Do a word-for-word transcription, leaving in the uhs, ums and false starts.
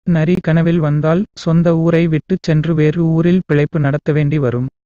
நரி கனவில் வந்தால் சொந்த ஊரை விட்டுச் சென்று வேறு ஊரில் பிழைப்பு நடத்த வேண்டி வரும்.